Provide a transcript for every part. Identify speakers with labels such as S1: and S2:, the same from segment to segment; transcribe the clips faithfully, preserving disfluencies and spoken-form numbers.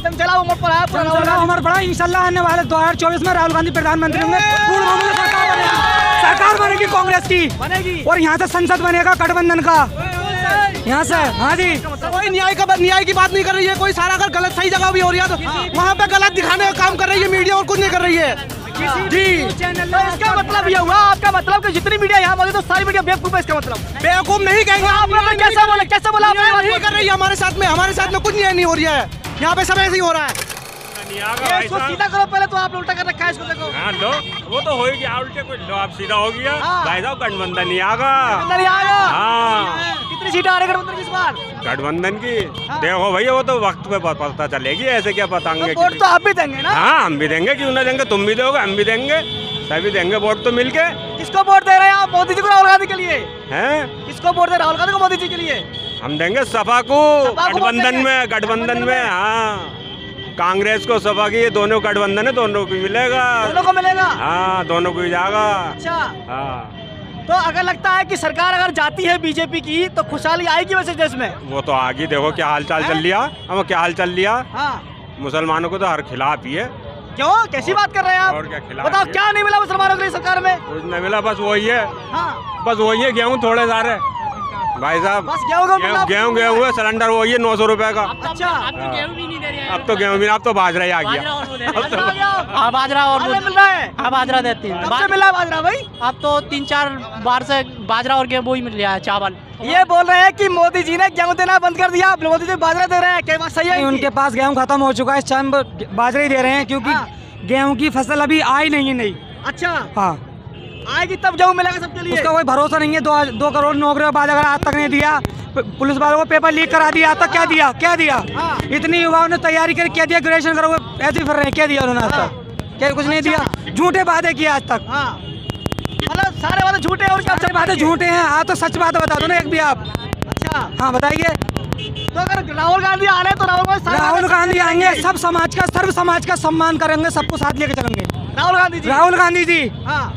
S1: जंग चला उमर पड़ा है,
S2: उमर पड़ा। इंशाल्लाह आने वाले दो हजार चौबीस में राहुल गांधी प्रधानमंत्री होंगे, पूर्ण बहुमत सरकार बनेगी, सरकार बनेगी कांग्रेस की बनेगी, और यहाँ से संसद बनेगा गठबंधन का, यहाँ से। हाँ जी,
S3: कोई न्याय का न्याय की बात नहीं कर रही है, कोई सारा अगर गलत सही जगह भी हो रही है तो वहाँ पे गलत दिखाने का काम कर रही है मीडिया, और कुछ नहीं कर रही है जी।
S1: तो इसका मतलब ये हुआ, आपका मतलब कि जितनी मीडिया यहाँ मौजूद है सारी मीडिया बेवकूफ है, इसका मतलब?
S3: बेवकूफ नहीं कहेंगे आप,
S1: कैसे बोला कैसे बोला
S3: नहीं कर रही है हमारे साथ में, हमारे साथ में कुछ न्याय नहीं हो रही है, यहाँ पे सब ऐसे ही हो रहा है।
S1: इसको सीधा करो पहले, तो आप उल्टा कर रखा है इसको, देखो।
S4: हाँ लो, वो तो हो ही गया उल्टे, कोई लो आप सीधा हो गया भाई साहब, गठबंधन नहीं आगा। हाँ,
S1: कितनी सीटें आ रही गठबंधन की इस बार?
S4: गठबंधन की देखो भैया, वो तो वक्त पे पता चलेगी, ऐसे क्या बताएंगे।
S1: वोट तो आप भी देंगे ना?
S4: हाँ, हम भी देंगे, क्यों ना देंगे, तुम भी दोगे, हम भी देंगे, सभी देंगे वोट तो मिलके।
S1: किसको वोट दे रहे हैं आप? मोदी जी को, राहुल गांधी के लिए?
S4: हैं?
S1: किसको वोट दे, राहुल गांधी को, मोदी जी के लिए?
S4: हम देंगे सपा को, गठबंधन में, गठबंधन में। हाँ, कांग्रेस को, सपा की, ये दोनों गठबंधन है, दोनों को मिलेगा,
S1: दोनों को मिलेगा।
S4: हाँ, दोनों को ही जाएगा।
S1: अच्छा,
S4: हाँ,
S1: तो अगर लगता है कि सरकार अगर जाती है बीजेपी की तो खुशहाली आएगी वैसे देश में?
S4: वो तो आगे देखो क्या हाल चाल चल लिया, हम क्या हाल चल लिया।
S1: हाँ,
S4: मुसलमानों को तो हर खिलाफ ही है।
S1: क्यों, कैसी बात कर रहे हैं आप?
S4: और क्या खिलाफ?
S1: बताओ क्या नहीं मिला मुसलमानों के लिए सरकार में?
S4: कुछ नहीं मिला, बस वही है।
S1: हाँ,
S4: बस वही है, गेहूँ थोड़े सारे भाई साहब,
S1: बस गेहूँ
S4: गेहूँ गेहूँ है, सिलेंडर वही है नौ सौ रुपए का।
S1: अच्छा,
S4: गेहूँ भी नहीं दे रहे हैं, अब तो गेहूँ भी, अब तो बाजरा ही आ गया।
S1: हाँ, बाजरा और मिल रहा है।
S5: हाँ, बाजरा देती है।
S1: कब से मिला है बाजरा भाई?
S5: अब तो तीन चार बार से बाजरा और गेहूँ ही मिल रहा है, चावल।
S1: ये बोल रहे हैं कि मोदी जी ने गेहूँ देना बंद कर दिया, मोदी जी बाजरा दे रहे हैं, क्या बात सही है?
S2: उनके पास गेहूँ खत्म हो चुका है, इस टाइम बाजरा ही दे रहे हैं, क्योंकि गेहूँ की फसल अभी आई नहीं है। नहीं,
S1: अच्छा,
S2: हाँ,
S1: आएगी तब गेहूँ मिलेगा सबके लिए?
S2: उसका कोई भरोसा नहीं है। दो दो करोड़ नौकरियों बाद अगर आज तक नहीं दिया, पुलिस वालों को पेपर लीक करा दिया, आज तक क्या दिया, क्या दिया?
S1: हाँ।
S2: इतनी युवाओं ने तैयारी कर क्या दिया, ग्रेजुएशन करो, ऐसे ही फिर रहे हैं, क्या दिया उन्होंने आज तक? क्या कुछ नहीं दिया, झूठे वादे किए आज तक।
S1: हाँ, मतलब सारे वादे झूठे हैं और क्या
S2: सारे वादे झूठे हैं। आज तो सच बात बता दो ना एक भी आप।
S1: अच्छा,
S2: हाँ बताइए।
S1: तो अगर राहुल गांधी आ रहे हैं तो राहुल गांधी
S2: राहुल गांधी आएंगे, सब समाज का, सर्व समाज का सम्मान करेंगे, सबको साथ लेके चलेंगे।
S1: राहुल गांधी जी,
S2: राहुल गांधी जी।
S1: हाँ,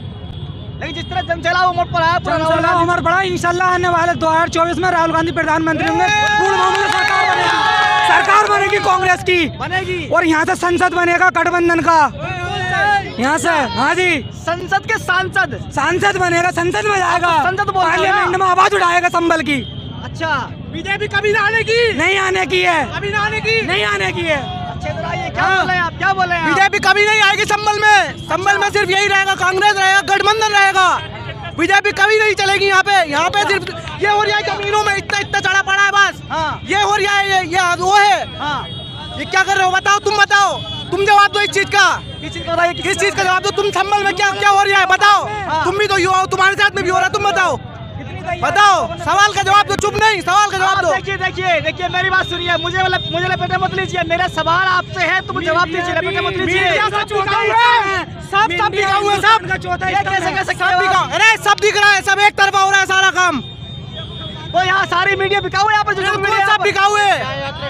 S1: लेकिन जिस तरह जंग चला उमर पड़ा है,
S2: उमर पड़ा। इंशाल्लाह आने वाले दो हजार चौबीस में राहुल गांधी प्रधानमंत्री होंगे, पूर्ण बहुमत सरकार बनेगी, सरकार बनेगी कांग्रेस की
S1: बनेगी,
S2: और यहाँ से संसद बनेगा गठबंधन का, यहाँ से। हाँ जी,
S1: संसद के सांसद,
S2: सांसद बनेगा, संसद में जाएगा,
S1: संसद बोल
S2: पार्लियामेंट में आवाज उठाएगा संभल की।
S1: अच्छा,
S3: बीजेपी कभी ना आने की,
S2: नहीं आने की है,
S3: कभी ना आने की,
S2: नहीं आने की है।
S1: अच्छे तरह आइए, क्या बोल रहे हैं आप, क्या बोल रहे हैं?
S3: बीजेपी कभी नहीं आएगी संभल में, संभल में सिर्फ यही रहेगा, कांग्रेस रहेगा, गठबंधन रहेगा, बीजेपी कभी नहीं चलेगी यहाँ पे। यहाँ पे सिर्फ ये हो रहा है, जमीनों में इतना इतना चढ़ा पड़ा है बस।
S1: हाँ,
S3: ये हो रहा है, ये ये वो है।
S1: हाँ,
S3: ये क्या कर रहे हो, बताओ, तुम बताओ, तुम जवाब दो इस चीज का,
S1: किस चीज का बताइए,
S3: किस चीज का जवाब दो, तुम संभल में क्या क्या हो रहा है बताओ। तुम भी तो युवा हो, तुम्हारे साथ में भी हो रहा है, तुम बताओ, बताओ, सवाल का जवाब दो, चुप नहीं, सवाल का जवाब दो।
S1: देखिए देखिए देखिए मेरी बात सुनिए, मुझे मतलब मुझे लपेटे मत लीजिए, मेरा सवाल आपसे है, तुम जवाब दीजिए, लपेटे मत लीजिए।
S3: सब सब सब बिकाऊ है, सब
S1: कैसे कैसे
S3: सब बिकाऊ, अरे सब दिख रहा है, सब एक तरफा हो रहा है सारा काम।
S1: तो यहाँ सारी मीडिया बिकाऊ है, यहाँ पर जो
S3: सब बिकाऊ है,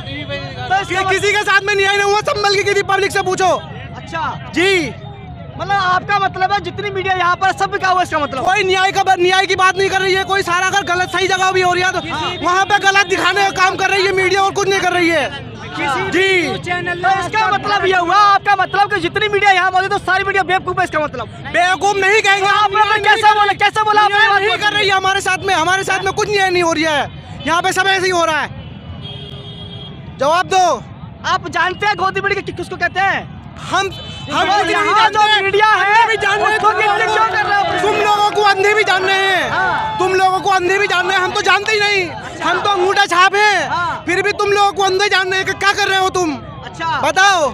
S1: तो
S3: किसी के साथ में न्याय नहीं हुआ, संभल की किसी पब्लिक से पूछो।
S1: अच्छा
S3: जी,
S1: मतलब आपका मतलब है जितनी मीडिया यहाँ पर सब बिका हुआ, इसका मतलब?
S3: कोई न्याय का न्याय की बात नहीं कर रही है, कोई सारा अगर गलत सही जगह भी हो रही है तो वहाँ पे गलत दिखाने का काम कर रही है मीडिया, और कुछ नहीं कर रही है जी।
S1: तो इसका मतलब ये हुआ, आपका मतलब कि जितनी मीडिया यहाँ मौजूद है सारी मीडिया बेवकूफ है, इसका मतलब?
S3: बेवकूफ नहीं कहेंगे आप,
S1: कैसे बोला कैसे बोला
S3: नहीं कर रही है हमारे साथ में, हमारे साथ में कुछ न्याय नहीं हो रहा है, यहाँ पे सब ऐसे ही हो रहा है। जवाब दो।
S1: आप जानते हैं गोदी मीडिया किसको कहते हैं?
S3: हम हम
S1: यहाँ जो मीडिया है
S3: भी जान रहे
S1: उसको क्यों कर रहे हो?
S3: तुम लोगों को अंधे भी जान रहे हैं, तुम लोगों को अंधे भी जान रहे हैं, हम तो जानते ही नहीं, हम तो अंगूठा छाप है, फिर भी तुम लोगों को अंधे जान रहे हैं कि क्या कर रहे हो तुम।
S1: अच्छा,
S3: बताओ,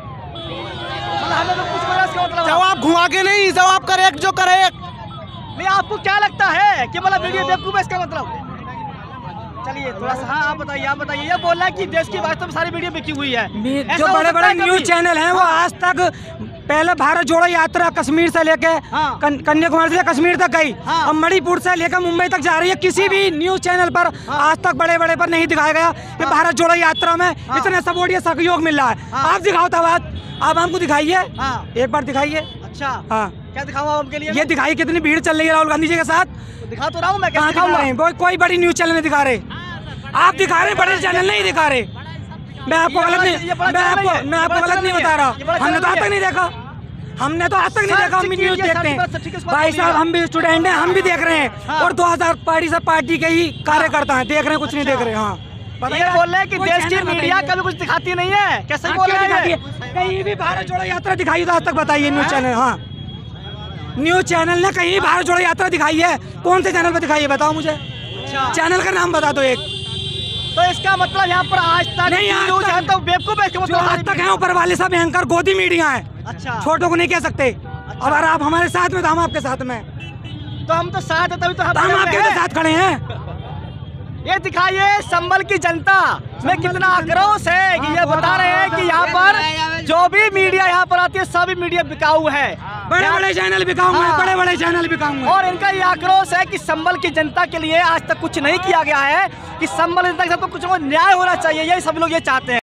S1: मतलब
S3: जवाब घुमा के नहीं, जवाब करेक्ट जो करेक्ट।
S1: नहीं, आपको क्या लगता है कि मतलब मीडिया बेवकूफ है, इसका मतलब? चलिए थोड़ा सा, हाँ आप बताइए, आप बताइए। ये बोल रहा है कि देश की वास्तव में सारी मीडिया बिकी हुई है,
S2: जो बड़े बड़े न्यूज चैनल हैं वो आज तक, पहले भारत जोड़ो यात्रा कश्मीर से लेके
S1: हाँ।
S2: कन्याकुमारी से कश्मीर तक गई,
S1: हाँ।
S2: अब मणिपुर से लेकर मुंबई तक जा रही है, किसी भी न्यूज चैनल पर हाँ। आज तक बड़े बड़े पर नहीं दिखाया गया कि हाँ। भारत जोड़ो यात्रा में हाँ। इतने सपोर्ट या सहयोग मिल रहा है। हाँ। आप दिखाओ था बात, आप हमको दिखाइए, हाँ। एक बार दिखाइए।
S1: अच्छा,
S2: हाँ,
S1: क्या दिखाऊं आपके लिए?
S2: ये दिखाइए कितनी भीड़ चल रही है राहुल गांधी जी के साथ।
S1: तो दिखा तो रहा हूँ मैं,
S2: कहाँ दिखा रहे हैं? कोई बड़ी न्यूज चैनल नहीं दिखा रहे, आप दिखा रहे, बड़े चैनल नहीं दिखा रहे। मैं आपको
S1: ये
S2: गलत
S1: बड़ा-
S2: नहीं
S1: ये बड़ा
S2: मैं
S1: चैनल
S2: आपको
S1: है,
S2: मैं
S1: ये
S2: आपको
S1: बड़ा
S2: गलत नहीं
S1: चैनल
S2: बता
S1: है,
S2: रहा
S1: ये बड़ा
S2: हमने तो आज
S1: चैनल
S2: तक
S1: है।
S2: नहीं देखा हमने तो आज तक नहीं
S1: सर,
S2: देखा हम भी
S1: ठीक है,
S2: न्यूज
S1: सर,
S2: देखते
S1: ठीक है, सर, ठीक है,
S2: हैं
S1: इस बात
S2: भाई
S1: को
S2: साहब
S1: बोलिए।
S2: हम भी स्टूडेंट हैं हम भी देख रहे
S1: हाँ।
S2: हैं और दो हजार पार्टी सब पार्टी के ही कार्यकर्ता हैं देख रहे हैं कुछ नहीं देख रहे हैं हाँ
S1: ये बोल रहे हैं कि
S2: कोई
S1: देश की
S2: चैनल
S1: मीडिया
S2: बताइए।
S1: कभी कुछ दिखाती नहीं है, कैसे
S2: हाँ,
S1: बोल
S2: क्यों
S1: रहे
S2: दिखाती
S1: हैं
S2: है? कहीं भी भारत जोड़ो यात्रा दिखाई तो आज तक बताइए न्यूज चैनल हाँ न्यूज चैनल ने कहीं भारत जोड़ो यात्रा दिखाई है कौन से चैनल पर दिखाई है बताओ मुझे
S1: अच्छा।
S2: चैनल का नाम बता दो एक
S1: तो इसका मतलब यहाँ पर आज तक
S2: नहीं, आज
S1: न्यूज़
S2: तक-
S1: है तो बेवकूफ है इसका
S2: जो
S1: मतलब
S2: आज तक है ऊपर वाले सब एंकर गोदी मीडिया है
S1: अच्छा
S2: छोटों को नहीं कह सकते अगर आप हमारे साथ में तो हम आपके साथ में
S1: तो हम तो साथ है तभी तो
S2: तो हम
S1: हम
S2: आपके
S1: हैं।
S2: साथ खड़े हैं
S1: ये दिखाइए संबल की जनता में कितना आक्रोश है कि ये बता रहे हैं कि यहाँ पर जो भी मीडिया यहाँ पर आती है सभी मीडिया बिकाऊ है
S2: बड़े बड़े चैनल बिकाऊंगा
S1: हाँ।
S2: बड़े बड़े चैनल बिकाऊंगा
S1: और इनका ये आक्रोश है कि संबल की जनता के लिए आज तक कुछ नहीं किया गया है कि संबल जनता के साथ तो कुछ न्याय होना चाहिए यही सब लोग ये चाहते हैं।